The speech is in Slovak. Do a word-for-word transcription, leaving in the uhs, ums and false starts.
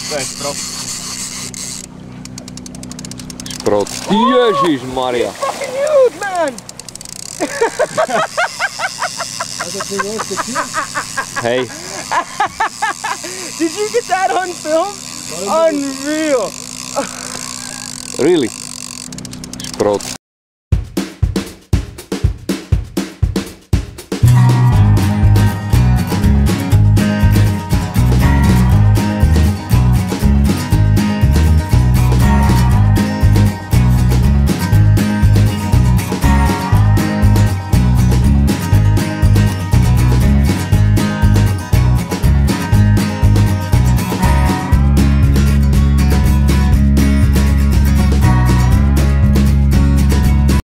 To je šprot. Šprot. Ježišmaria. Fucking huge, man! Hej. Did you get that on film? Unreal. Really? Šprot.